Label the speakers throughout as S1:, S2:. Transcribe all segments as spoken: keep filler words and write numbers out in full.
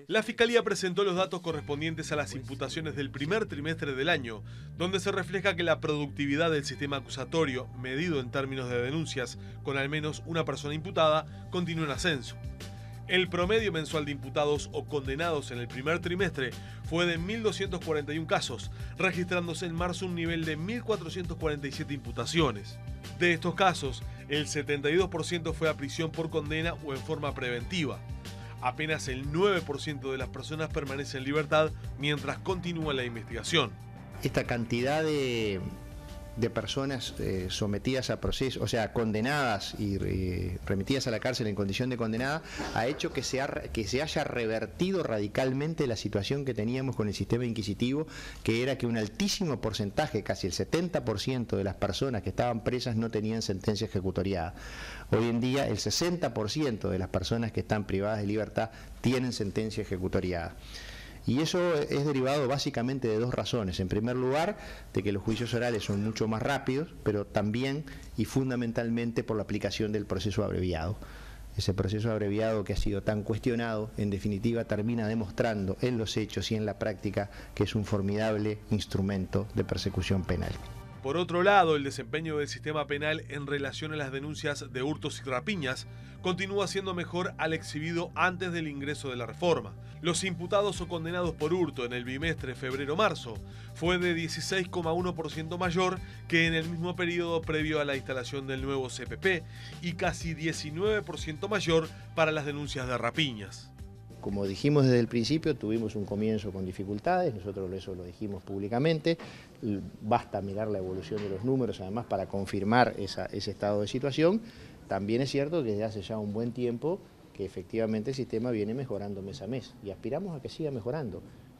S1: La Fiscalía presentó los datos correspondientes a las imputaciones del primer trimestre del año, donde se refleja que la productividad del sistema acusatorio, medido en términos de denuncias con al menos una persona imputada, continúa en ascenso. El promedio mensual de imputados o condenados en el primer trimestre fue de mil doscientos cuarenta y uno casos, registrándose en marzo un nivel de mil cuatrocientas cuarenta y siete imputaciones. De estos casos, el setenta y dos por ciento fue a prisión por condena o en forma preventiva. Apenas el nueve por ciento de las personas permanece en libertad mientras continúa la investigación.
S2: Esta cantidad de, de personas eh, sometidas a proceso, o sea, condenadas y eh, remitidas a la cárcel en condición de condenada, ha hecho que se, ha, que se haya revertido radicalmente la situación que teníamos con el sistema inquisitivo, que era que un altísimo porcentaje, casi el setenta por ciento de las personas que estaban presas no tenían sentencia ejecutoriada. Hoy en día el sesenta por ciento de las personas que están privadas de libertad tienen sentencia ejecutoriada. Y eso es derivado básicamente de dos razones. En primer lugar, de que los juicios orales son mucho más rápidos, pero también y fundamentalmente por la aplicación del proceso abreviado. Ese proceso abreviado que ha sido tan cuestionado, en definitiva termina demostrando en los hechos y en la práctica que es un formidable instrumento de persecución penal.
S1: Por otro lado, el desempeño del sistema penal en relación a las denuncias de hurtos y rapiñas continúa siendo mejor al exhibido antes del ingreso de la reforma. Los imputados o condenados por hurto en el bimestre febrero-marzo fue de dieciséis coma uno por ciento mayor que en el mismo periodo previo a la instalación del nuevo C P P y casi diecinueve por ciento mayor para las denuncias de rapiñas.
S2: Como dijimos desde el principio, tuvimos un comienzo con dificultades, nosotros eso lo dijimos públicamente, basta mirar la evolución de los números además para confirmar esa, ese estado de situación. También es cierto que desde hace ya un buen tiempo que efectivamente el sistema viene mejorando mes a mes y aspiramos a que siga mejorando,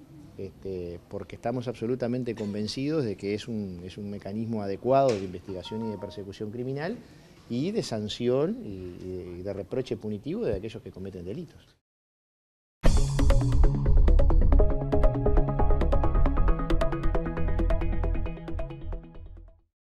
S2: este, porque estamos absolutamente convencidos de que es un, es un mecanismo adecuado de investigación y de persecución criminal y de sanción y de reproche punitivo de aquellos que cometen delitos.